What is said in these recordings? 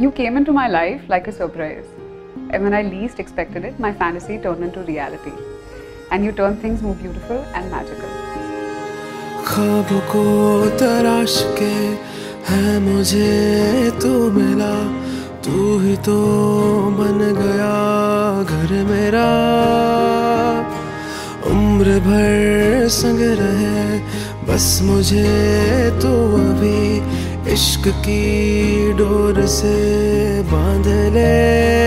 You came into my life like a surprise. And when I least expected it, my fantasy turned into reality. And you turned things more beautiful and magical. ख्वाब को तराश के है मुझे तू मिला, तू ही तो बन गया घर मेरा। उम्र भर संग रहे बस मुझे तू अभी इश्क की डोर से बांध ले।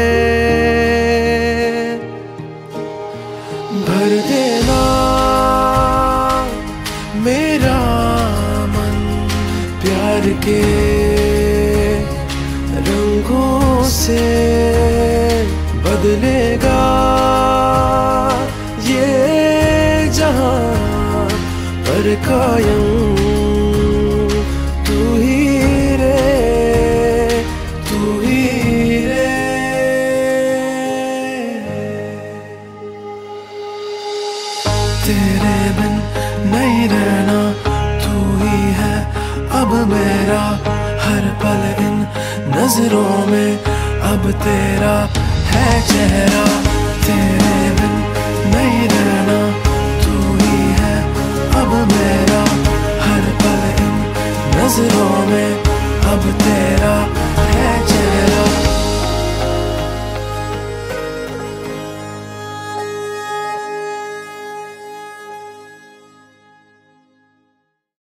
भर देना मेरा मन प्यार के रंगों से, बदलेगा ये जहां पर कायम तू ही रे, तू ही रे। तेरे बिन नहीं रहना, तू ही है अब मेरा हर पल इन नजरों में, अब तेरा है चेहरा। तेरे बिन नहीं रहना, तू ही है अब मेरा हर पल इन नजरों में, अब तेरा